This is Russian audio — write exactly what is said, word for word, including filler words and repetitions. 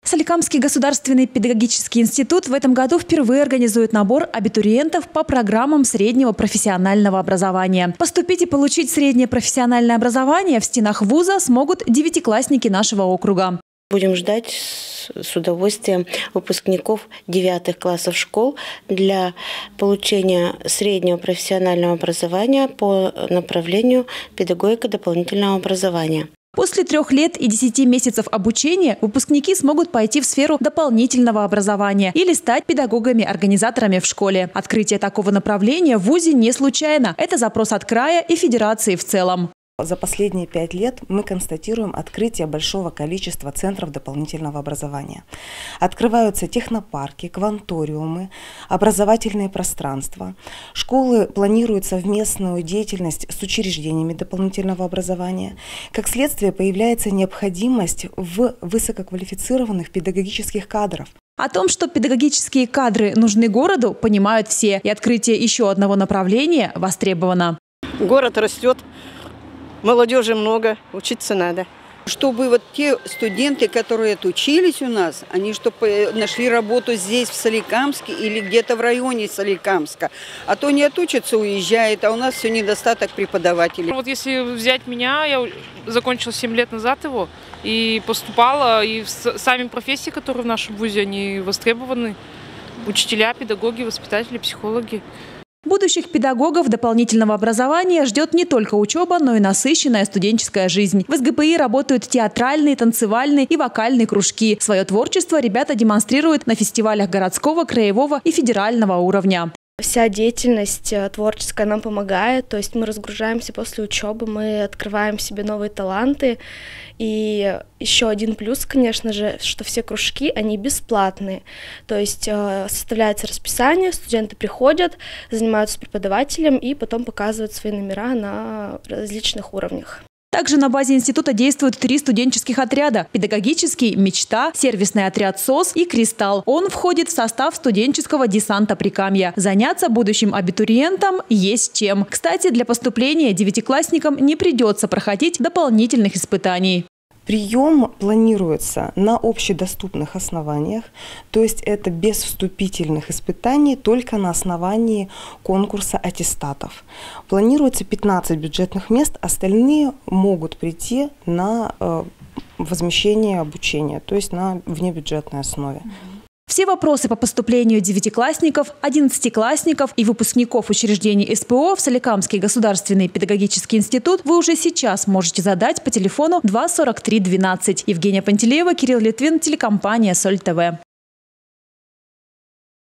Соликамский государственный педагогический институт в этом году впервые организует набор абитуриентов по программам среднего профессионального образования. Поступить и получить среднее профессиональное образование в стенах вуза смогут девятиклассники нашего округа. Будем ждать с удовольствием выпускников девятых классов школ для получения среднего профессионального образования по направлению педагогика дополнительного образования. После трех лет и десяти месяцев обучения выпускники смогут пойти в сферу дополнительного образования или стать педагогами-организаторами в школе. Открытие такого направления в вузе не случайно. Это запрос от края и федерации в целом. За последние пять лет мы констатируем открытие большого количества центров дополнительного образования. Открываются технопарки, кванториумы, образовательные пространства. Школы планируют совместную деятельность с учреждениями дополнительного образования. Как следствие, появляется необходимость в высококвалифицированных педагогических кадрах. О том, что педагогические кадры нужны городу, понимают все. И открытие еще одного направления востребовано. Город растет. Молодежи много, учиться надо. Чтобы вот те студенты, которые отучились у нас, они чтобы нашли работу здесь, в Соликамске или где-то в районе Соликамска. А то не отучатся, уезжает, а у нас все недостаток преподавателей. Вот если взять меня, я закончила семь лет назад его и поступала, и сами профессии, которые в нашем вузе, они востребованы. Учителя, педагоги, воспитатели, психологи. Будущих педагогов дополнительного образования ждет не только учеба, но и насыщенная студенческая жизнь. В эс гэ пэ и работают театральные, танцевальные и вокальные кружки. Свое творчество ребята демонстрируют на фестивалях городского, краевого и федерального уровня. Вся деятельность творческая нам помогает, то есть мы разгружаемся после учебы, мы открываем себе новые таланты. И еще один плюс, конечно же, что все кружки, они бесплатные. То есть составляется расписание, студенты приходят, занимаются с преподавателем и потом показывают свои номера на различных уровнях. Также на базе института действуют три студенческих отряда – педагогический, мечта, сервисный отряд СОС и Кристалл. Он входит в состав студенческого десанта Прикамья. Заняться будущим абитуриентам есть чем. Кстати, для поступления девятиклассникам не придется проходить дополнительных испытаний. Прием планируется на общедоступных основаниях, то есть это без вступительных испытаний, только на основании конкурса аттестатов. Планируется пятнадцать бюджетных мест, остальные могут прийти на э, возмещение обучения, то есть на внебюджетной основе. Все вопросы по поступлению девятиклассников, одиннадцатиклассников и выпускников учреждений эс пэ о в Соликамский государственный педагогический институт вы уже сейчас можете задать по телефону два сорок три двенадцать. Евгения Пантелеева, Кирилл Литвин, телекомпания Соль тэ вэ.